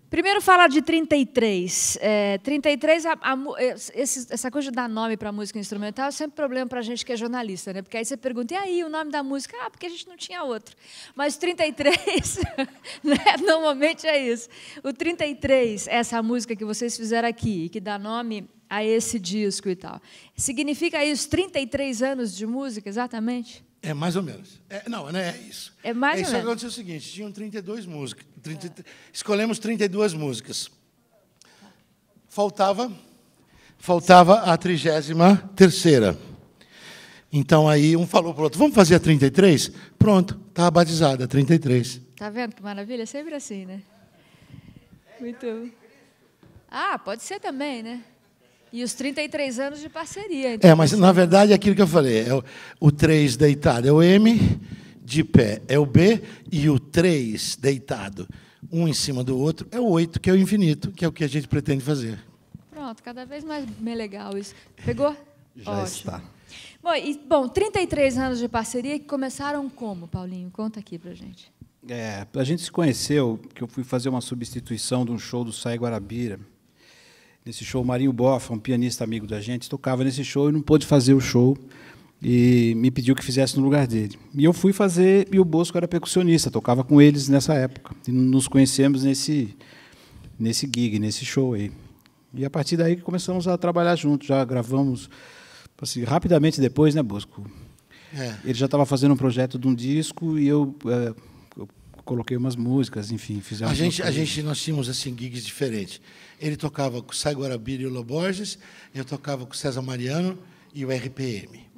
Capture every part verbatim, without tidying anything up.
Primeiro, falar de trinta e três. É, trinta e três, a, a, esse, essa coisa de dar nome para a música instrumental é sempre problema para a gente que é jornalista, né? Porque aí você pergunta, e aí, o nome da música? Ah, porque a gente não tinha outro. Mas trinta e três, né? Normalmente é isso. O trinta e três, essa música que vocês fizeram aqui, que dá nome a esse disco e tal. Significa isso, trinta e três anos de música, exatamente? É, mais ou menos. É, não, não é isso. É mais é ou isso menos. Que aconteceu o seguinte, tinham trinta e duas músicas. trinta, escolhemos trinta e duas músicas. Faltava, faltava a trigésima terceira. Então, aí, um falou para o outro, vamos fazer a trinta e três? Pronto, estava batizada, a trinta e três. Está vendo que maravilha? É sempre assim, né? Muito. Ah, pode ser também, né? E os trinta e três anos de parceria. Então, é, mas, na verdade, é aquilo que eu falei. É o, o três deitado é o M, de pé é o B, e o três deitado, um em cima do outro, é o oito, que é o infinito, que é o que a gente pretende fazer. Pronto, cada vez mais bem legal isso. Pegou? Já Ótimo. está. Bom, e, bom, trinta e três anos de parceria que começaram como, Paulinho? Conta aqui pra gente. É, a gente se conheceu, que eu fui fazer uma substituição de um show do Sai Guarabira. Nesse show, o Marinho Boffa, um pianista amigo da gente, tocava nesse show e não pôde fazer o show e me pediu que fizesse no lugar dele. E eu fui fazer, e o Bosco era percussionista, tocava com eles nessa época. E nos conhecemos nesse, nesse gig, nesse show aí. E, a partir daí, começamos a trabalhar juntos. Já gravamos, assim, rapidamente depois, né, Bosco? É. Ele já estava fazendo um projeto de um disco e eu... É, coloquei umas músicas, enfim, fizemos... A gente, a gente, nós tínhamos assim, gigs diferentes. Ele tocava com o Sai Guarabira e o Loborges, eu tocava com o César Mariano e o R P M.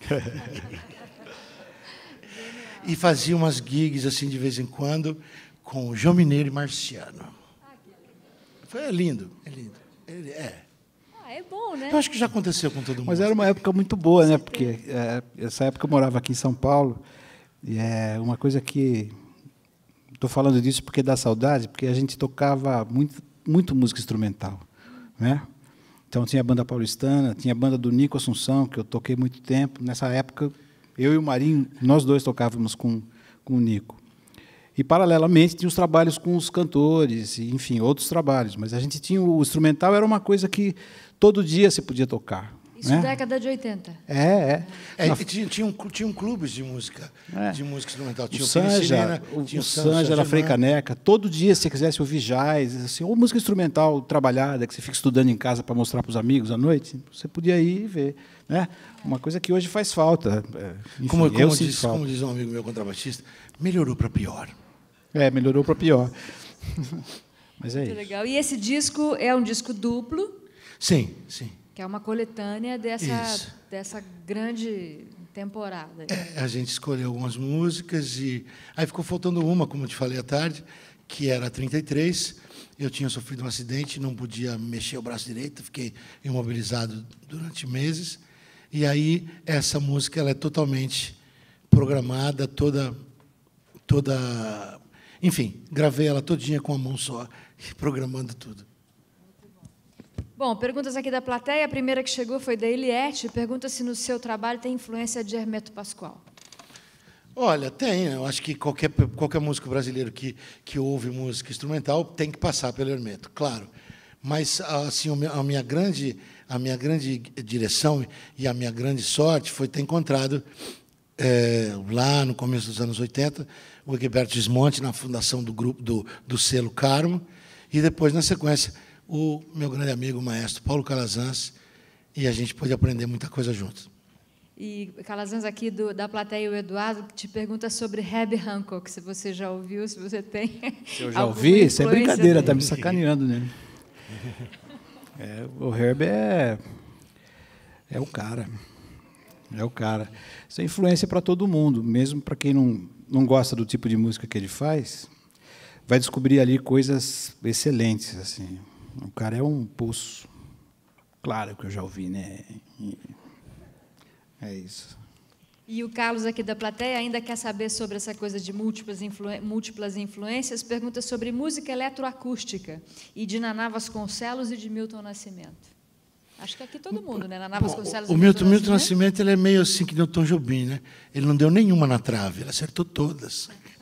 E fazia umas gigs, assim, de vez em quando, com o João Mineiro e Marciano. Foi lindo, é lindo. Ele, é. Ah, é bom, né? Eu acho que já aconteceu com todo mundo. Mas era uma época muito boa, né? Porque é, essa época eu morava aqui em São Paulo, e é uma coisa que... Estou falando disso porque dá saudade, porque a gente tocava muito, muito música instrumental, né? Então, tinha a banda paulistana, tinha a banda do Nico Assunção, que eu toquei muito tempo. Nessa época, eu e o Marinho, nós dois tocávamos com, com o Nico. E, paralelamente, tinha os trabalhos com os cantores, e, enfim, outros trabalhos. Mas a gente tinha o instrumental, era uma coisa que todo dia você podia tocar. Isso né? década de oitenta. É, é. É, Na... tinha, tinha, um, tinha um clubes de música, é. de música instrumental. Tinha o o Sanja, o, tinha o Sanja era Frei Caneca. Todo dia, se você quisesse ouvir jazz, assim, ou música instrumental trabalhada, que você fica estudando em casa para mostrar para os amigos à noite, você podia ir e ver. Né? Uma coisa que hoje faz falta. Enfim, como, como, eu diz, falta. como diz um amigo meu contrabaixista, melhorou para pior. É, melhorou para pior. Mas é Muito isso. legal. E esse disco é um disco duplo? Sim, sim. Que é uma coletânea dessa, dessa grande temporada. É, a gente escolheu algumas músicas e aí ficou faltando uma, como eu te falei à tarde, que era a trinta e três. Eu tinha sofrido um acidente, não podia mexer o braço direito, fiquei imobilizado durante meses. E aí essa música ela é totalmente programada, toda, toda, enfim, gravei ela todinha com a mão só, programando tudo. Bom, perguntas aqui da plateia. A primeira que chegou foi da Eliette. Pergunta se no seu trabalho tem influência de Hermeto Pascoal. Olha, tem. Eu acho que qualquer, qualquer músico brasileiro que, que ouve música instrumental tem que passar pelo Hermeto, claro. Mas assim, a minha grande, a minha grande direção e a minha grande sorte foi ter encontrado, é, lá no começo dos anos oitenta, o Egberto Gismonti na fundação do grupo do, do selo Carmo, e depois, na sequência, o meu grande amigo, o maestro Paulo Calazans, e a gente pôde aprender muita coisa juntos. E Calazans aqui do, da plateia, o Eduardo, que te pergunta sobre Herbie Hancock, se você já ouviu, se você tem. Se eu já ouvi, isso é brincadeira, está me sacaneando, né? É, o Herbie é, é o cara. É o cara. Isso é influência para todo mundo, mesmo para quem não, não gosta do tipo de música que ele faz, vai descobrir ali coisas excelentes, assim. O cara é um poço. Claro que eu já ouvi, né? É isso. E o Carlos, aqui da plateia, ainda quer saber sobre essa coisa de múltiplas, influ... múltiplas influências, pergunta sobre música eletroacústica, e de Naná Vasconcelos e de Milton Nascimento. Acho que aqui todo mundo, né? Naná Vasconcelos o, e o Milton, Milton Milton Nascimento ele é meio assim que nem o Tom Jobim, né? Ele não deu nenhuma na trave, ele acertou todas.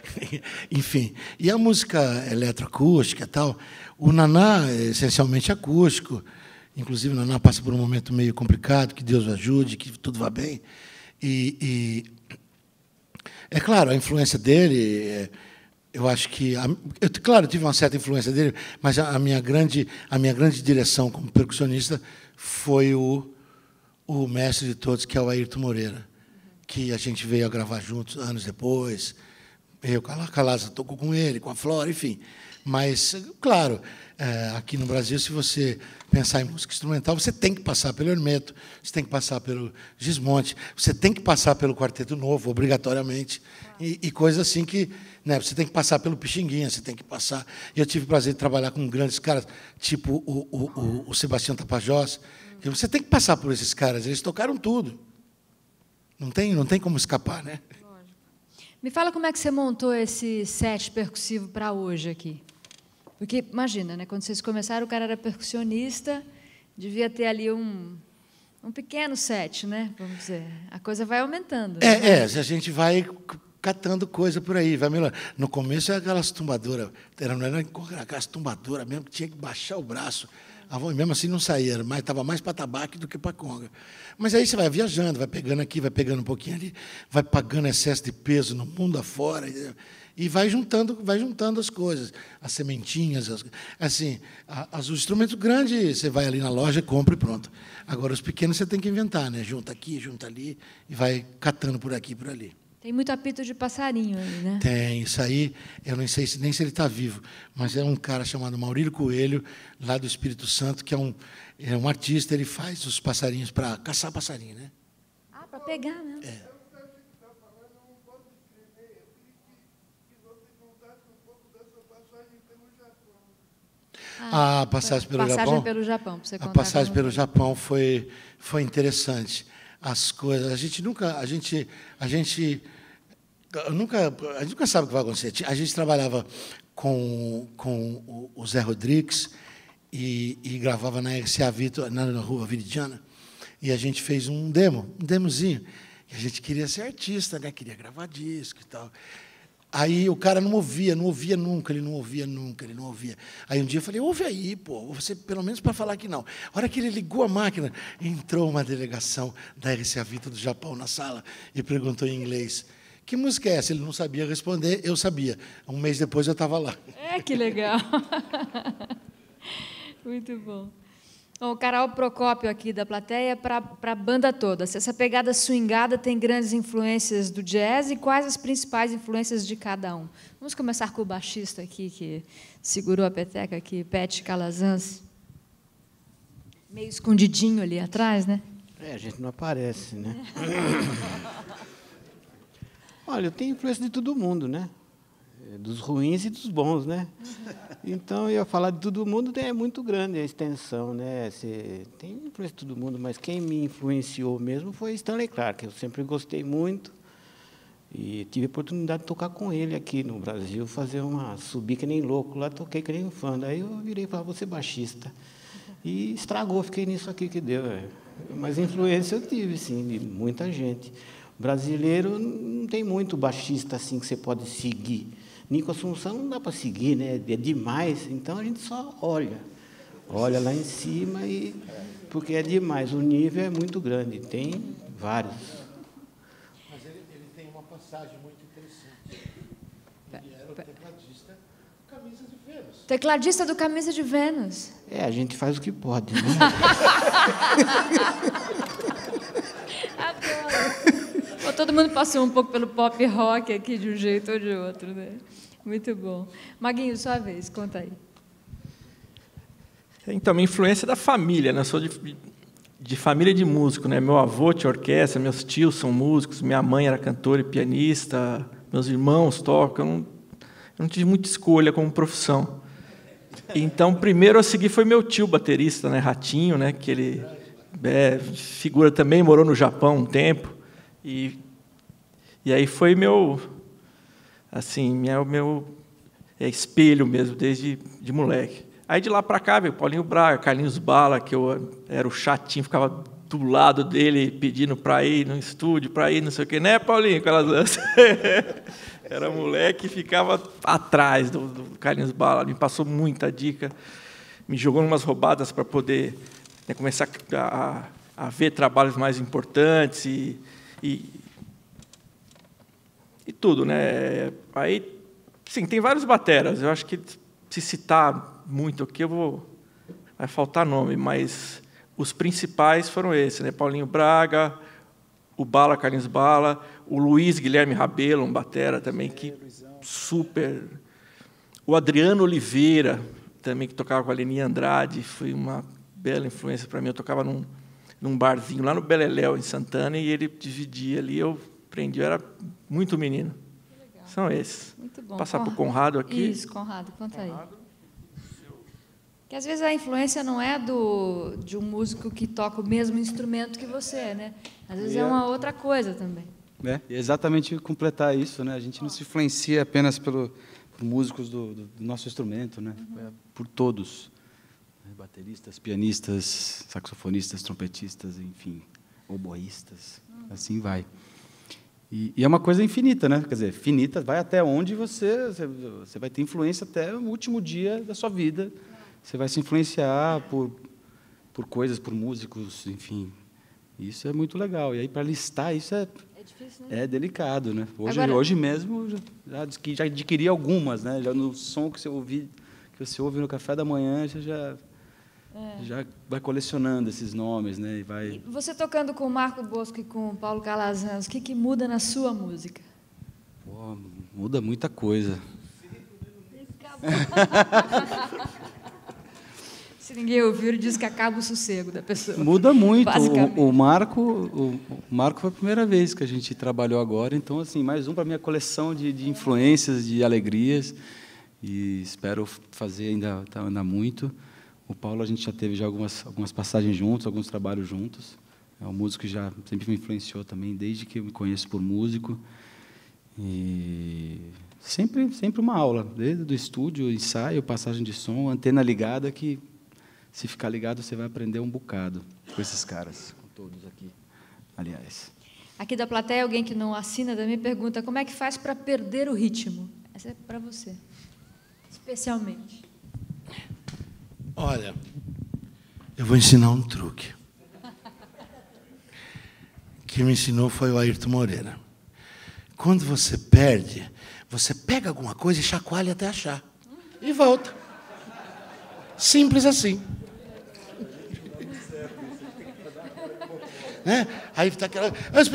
Enfim, e a música eletroacústica e tal, o Naná é essencialmente acústico, inclusive o Naná passa por um momento meio complicado, que Deus o ajude, que tudo vá bem. E, e é claro, a influência dele, eu acho que, eu, claro, eu tive uma certa influência dele, mas a, a minha grande, a minha grande direção como percussionista foi o, o mestre de todos, que é o Ayrton Moreira, que a gente veio a gravar juntos anos depois. Eu, Calaza, tocou com ele, com a Flora, enfim. Mas, claro, aqui no Brasil, se você pensar em música instrumental, você tem que passar pelo Hermeto, você tem que passar pelo Gismonti, você tem que passar pelo Quarteto Novo, obrigatoriamente, e, e coisas assim que, né, você tem que passar pelo Pixinguinha, você tem que passar. Eu tive o prazer de trabalhar com grandes caras, tipo o, o, o, o Sebastião Tapajós. Você tem que passar por esses caras, eles tocaram tudo. Não tem, não tem como escapar, né? Me fala como é que você montou esse set percussivo para hoje aqui. Porque, imagina, né, quando vocês começaram, o cara era percussionista, devia ter ali um, um pequeno set, né? Vamos dizer. A coisa vai aumentando. É, né? é, a gente vai catando coisa por aí, vai melhorando. No começo era aquelas tumbadoras, era, não era aquelas tumbadoras mesmo, que tinha que baixar o braço. A voz, mesmo assim não saía, mas estava mais para tabaco do que para conga. Mas aí você vai viajando, vai pegando aqui, vai pegando um pouquinho ali, vai pagando excesso de peso no mundo afora, e vai juntando, vai juntando as coisas, as sementinhas, as, assim, as, os instrumentos grandes, você vai ali na loja, compra e pronto. Agora, os pequenos você tem que inventar, né? Junta aqui, junta ali, e vai catando por aqui e por ali. Tem muito apito de passarinho aí, né? Tem, isso aí, eu não sei se, nem se ele está vivo, mas é um cara chamado Maurílio Coelho, lá do Espírito Santo, que é um, é um artista, ele faz os passarinhos para caçar passarinho, né? Ah, para pegar, né? É. Ah, a passagem pelo passagem Japão, pelo Japão, para você contar. a passagem pelo Japão foi foi interessante. As coisas, a gente nunca, a gente, a gente nunca, a gente nunca sabe o que vai acontecer. A gente trabalhava com com o Zé Rodrigues e, e gravava na R C A Vitor, na Rua Viridiana, e a gente fez um demo, um demozinho. E a gente queria ser artista, né? Queria gravar disco e tal. Aí o cara não ouvia, não ouvia nunca, ele não ouvia nunca, ele não ouvia. Aí um dia eu falei, ouve aí, pô, você pelo menos para falar que não. A hora que ele ligou a máquina, entrou uma delegação da R C A Vitor do Japão na sala e perguntou em inglês, que música é essa? Ele não sabia responder, eu sabia. Um mês depois eu estava lá. É, que legal. Muito bom. Bom, o Carol Procópio aqui da plateia para a banda toda. Se essa pegada swingada tem grandes influências do jazz e quais as principais influências de cada um? Vamos começar com o baixista aqui, que segurou a peteca aqui, Pet Calazans. Meio escondidinho ali atrás, né? É, a gente não aparece, né? Olha, eu tenho influência de todo mundo, né? Dos ruins e dos bons, né? Então, eu ia falar de todo mundo, é muito grande a extensão, né? Você tem influência de todo mundo, mas quem me influenciou mesmo foi Stanley Clarke, eu sempre gostei muito e tive a oportunidade de tocar com ele aqui no Brasil, fazer uma subir que nem louco, lá toquei que nem um fã, daí eu virei e falei, vou ser baixista. E estragou, fiquei nisso aqui que deu. Mas influência eu tive, sim, de muita gente. Brasileiro não tem muito baixista assim que você pode seguir. Nico Assunção não dá para seguir, né? É demais, então a gente só olha. Olha lá em cima, e porque é demais, o nível é muito grande, tem vários. Mas ele, ele tem uma passagem muito interessante. Ele era o tecladista do Camisa de Vênus. Tecladista do Camisa de Vênus. É, a gente faz o que pode, né? Adoro. Bom, todo mundo passou um pouco pelo pop rock aqui, de um jeito ou de outro, né? Muito bom. Maguinho, sua vez, conta aí. Então, minha influência é da família, né? Eu sou de, de família de músico, né? Meu avô tinha orquestra, meus tios são músicos, minha mãe era cantora e pianista, meus irmãos tocam. Eu não, eu não tive muita escolha como profissão. Então, primeiro eu segui foi meu tio baterista, né? Ratinho, né? Que ele é, figura também, morou no Japão um tempo. E, e aí foi meu, assim, meu, meu é, espelho mesmo, desde de moleque. Aí de lá para cá veio Paulinho Braga, Carlinhos Bala, que eu era o chatinho, ficava do lado dele pedindo para ir no estúdio, para ir não sei o quê, né, Paulinho? Aquelas... Era moleque e ficava atrás do, do Carlinhos Bala. Me passou muita dica, me jogou em umas roubadas para poder, né, começar a, a ver trabalhos mais importantes e, e, e tudo, né? Aí, sim, tem vários bateras. Eu acho que se citar muito aqui, eu vou vai faltar nome, mas os principais foram esses, né? Paulinho Braga, o Bala, Carlinhos Bala, o Luiz Guilherme Rabelo, um batera também que super, o Adriano Oliveira também, que tocava com a Leninha Andrade, foi uma bela influência para mim. Eu tocava num, num barzinho lá no Beleléu, em Santana, e ele dividia ali, eu aprendi, eu era muito menino. São esses. Muito bom. Passar para o Conrado aqui. Isso, Conrado, conta aí. Que às vezes a influência não é do, de um músico que toca o mesmo instrumento que você, né? Às vezes é uma outra coisa também. É, exatamente completar isso, né? A gente não se influencia apenas pelo, por músicos do, do, do nosso instrumento, né? Uhum. É por todos. Bateristas, pianistas, saxofonistas, trompetistas, enfim, oboístas, uhum. Assim vai. E, e é uma coisa infinita, né? Quer dizer, finita, vai até onde você, você, você vai ter influência até o último dia da sua vida. Você vai se influenciar por, por coisas, por músicos, enfim. Isso é muito legal. E aí, para listar, isso é, é, difícil, né? É delicado, né? Hoje, Agora... hoje mesmo, já, já adquiri algumas, né? Já no som que você ouve, que você ouve no café da manhã, você já, é. já vai colecionando esses nomes, né? E vai... E você tocando com o Marco Bosco e com o Paulo Calazans, o que, que muda na sua música? Pô, muda muita coisa. Se ninguém ouviu, ele diz que acaba o sossego da pessoa. Muda muito. O, o Marco, o, o Marco foi a primeira vez que a gente trabalhou agora, então assim, mais um para minha coleção de, de influências, de alegrias, e espero fazer ainda, ainda muito. O Paulo, a gente já teve já algumas algumas passagens juntos, alguns trabalhos juntos. É um músico que já sempre me influenciou também, desde que eu me conheço por músico. E sempre sempre uma aula, desde o estúdio, ensaio, passagem de som, antena ligada, que se ficar ligado, você vai aprender um bocado com esses caras, com todos aqui, aliás. Aqui da plateia, alguém que não assina também pergunta como é que faz para perder o ritmo. Essa é para você, especialmente. Olha, eu vou ensinar um truque. Quem me ensinou foi o Ayrton Moreira. Quando você perde, você pega alguma coisa e chacoalha até achar. E volta. Simples assim. Né? Aí está aquela...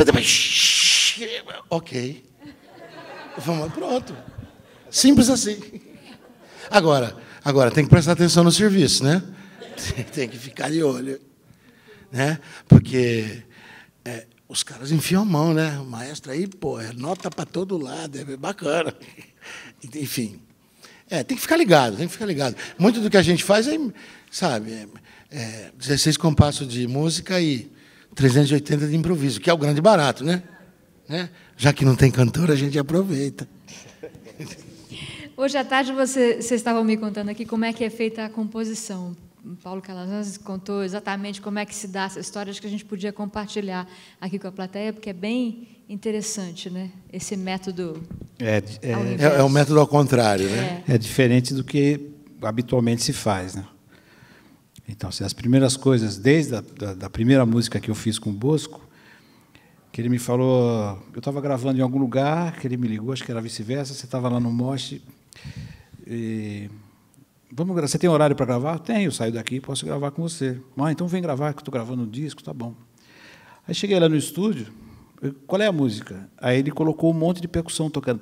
Ok. Vamos, pronto. Simples assim. Agora, agora, tem que prestar atenção no serviço, né? Tem que ficar de olho. Né? Porque é, os caras enfiam a mão, né? O maestro aí, pô, é nota para todo lado, é bacana. Enfim. É, tem que ficar ligado, tem que ficar ligado. Muito do que a gente faz é, sabe, é, é dezesseis compassos de música e trezentos e oitenta de improviso, que é o grande barato, né? né? Já que não tem cantor, a gente aproveita. Hoje à tarde você, vocês estavam me contando aqui como é que é feita a composição. O Paulo Calazans contou exatamente como é que se dá essa história, acho que a gente podia compartilhar aqui com a plateia, porque é bem interessante, né? Esse método. É, é, é, é o método ao contrário, né? É. é diferente do que habitualmente se faz, né? Então, assim, as primeiras coisas, desde a da, da primeira música que eu fiz com o Bosco, que ele me falou, eu estava gravando em algum lugar, que ele me ligou, acho que era vice-versa, você estava lá no Moche, e, vamos gravar, você tem horário para gravar? Tenho, eu saio daqui, posso gravar com você. Ah, então vem gravar, que eu estou gravando um disco, tá bom. Aí cheguei lá no estúdio, qual é a música? Aí ele colocou um monte de percussão tocando.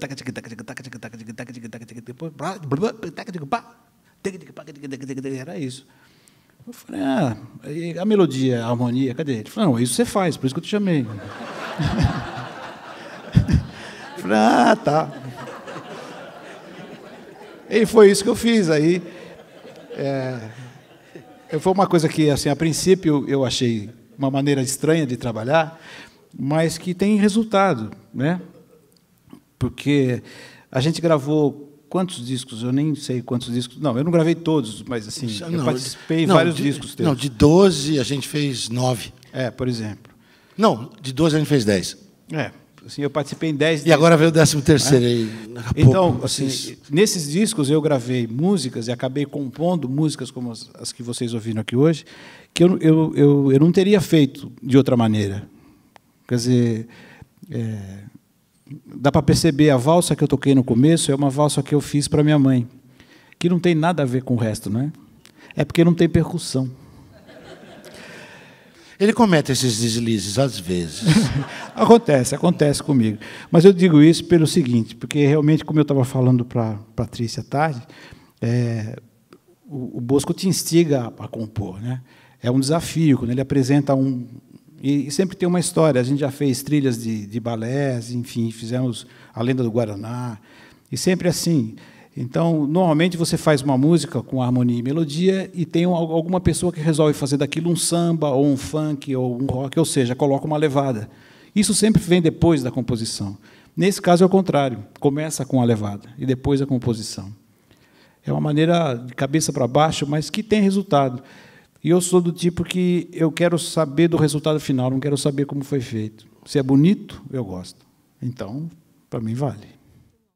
Era isso. Eu falei, ah, a melodia, a harmonia, cadê? Ele falou, não, isso você faz, por isso que eu te chamei. Eu falei, ah, tá. E foi isso que eu fiz. Aí, é, foi uma coisa que, assim, a princípio, eu achei uma maneira estranha de trabalhar, mas que tem resultado, né? Porque a gente gravou quantos discos? Eu nem sei quantos discos. Não, eu não gravei todos, mas assim, não, eu participei em vários de, discos. Não, de doze a gente fez nove. É, por exemplo. Não, de doze a gente fez dez. É, assim, eu participei em dez. E agora veio o décimo terceiro é. aí. Então, pouco, assim, vocês... nesses discos eu gravei músicas e acabei compondo músicas como as, as que vocês ouviram aqui hoje, que eu, eu, eu, eu não teria feito de outra maneira. Quer dizer, é, dá para perceber, a valsa que eu toquei no começo é uma valsa que eu fiz para minha mãe, que não tem nada a ver com o resto, não é? É porque não tem percussão. Ele comete esses deslizes às vezes. Acontece, acontece comigo. Mas eu digo isso pelo seguinte, porque realmente, como eu estava falando para a Patrícia à tarde, é, o, o Bosco te instiga a, a compor, né? É um desafio, quando ele apresenta um... E, e sempre tem uma história, a gente já fez trilhas de, de balés, enfim, fizemos a Lenda do Guaraná, e sempre assim. Então, normalmente você faz uma música com harmonia e melodia e tem alguma pessoa que resolve fazer daquilo um samba, ou um funk, ou um rock, ou seja, coloca uma levada. Isso sempre vem depois da composição. Nesse caso é o contrário, começa com a levada e depois a composição. É uma maneira de cabeça para baixo, mas que tem resultado. E eu sou do tipo que eu quero saber do resultado final, não quero saber como foi feito. Se é bonito, eu gosto. Então, para mim, vale.